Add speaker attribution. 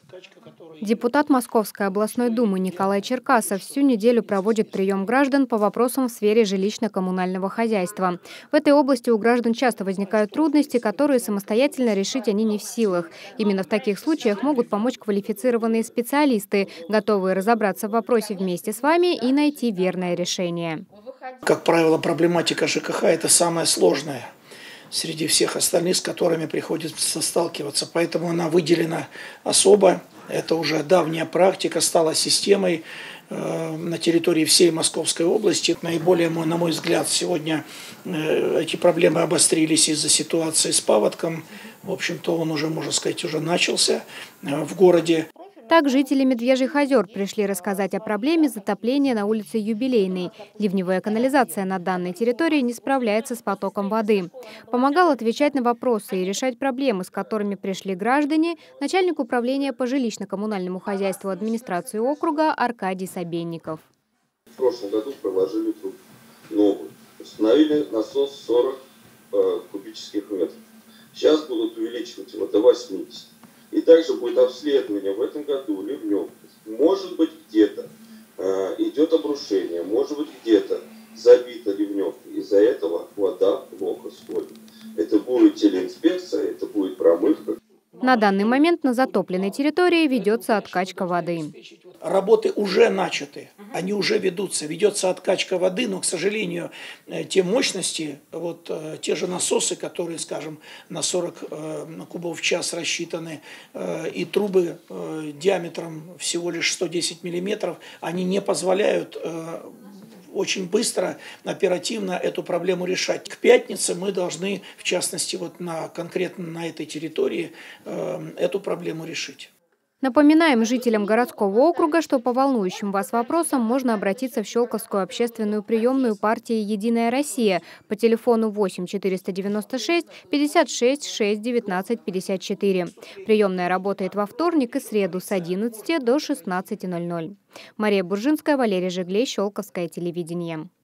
Speaker 1: Депутат Московской областной думы Николай Черкасов всю неделю проводит прием граждан по вопросам в сфере жилищно-коммунального хозяйства. В этой области у граждан часто возникают трудности, которые самостоятельно решить они не в силах. Именно в таких случаях могут помочь квалифицированные специалисты, готовые разобраться в вопросе вместе с вами и найти верное решение.
Speaker 2: Как правило, проблематика ЖКХ – это самая сложная среди всех остальных, с которыми приходится сталкиваться. Поэтому она выделена особо. Это уже давняя практика, стала системой на территории всей Московской области. Наиболее, на мой взгляд, сегодня эти проблемы обострились из-за ситуации с паводком. В общем-то, он уже, можно сказать, уже начался в городе.
Speaker 1: Так жители Медвежьих озер пришли рассказать о проблеме затопления на улице Юбилейной. Ливневая канализация на данной территории не справляется с потоком воды. Помогал отвечать на вопросы и решать проблемы, с которыми пришли граждане, начальник управления по жилищно-коммунальному хозяйству администрации округа Аркадий Собенников.
Speaker 3: В прошлом году проложили трубу новую. Установили насос 40 кубических метров. Сейчас будут увеличивать его до 80. И также будет обследование в этом году ливневки. Может быть, где-то идет обрушение, может быть, где-то забита ливневка. Из-за этого вода плохо сходит. Это будет телеинспекция, это будет промывка.
Speaker 1: На данный момент на затопленной территории ведется откачка воды.
Speaker 2: Работы уже начаты, они уже ведутся. Ведется откачка воды, но, к сожалению, те мощности, те же насосы, которые, скажем, на 40 кубов в час рассчитаны, и трубы диаметром всего лишь 110 миллиметров, они не позволяют очень быстро, оперативно эту проблему решать. К пятнице мы должны, в частности, конкретно на этой территории, эту проблему решить.
Speaker 1: Напоминаем жителям городского округа, что по волнующим вас вопросам можно обратиться в Щелковскую общественную приемную партии «Единая Россия» по телефону 8 496 56 6 19 54. Приемная работает во вторник и среду с 11 до 16:00. Мария Буржинская, Валерий Жиглей, Щелковское телевидение.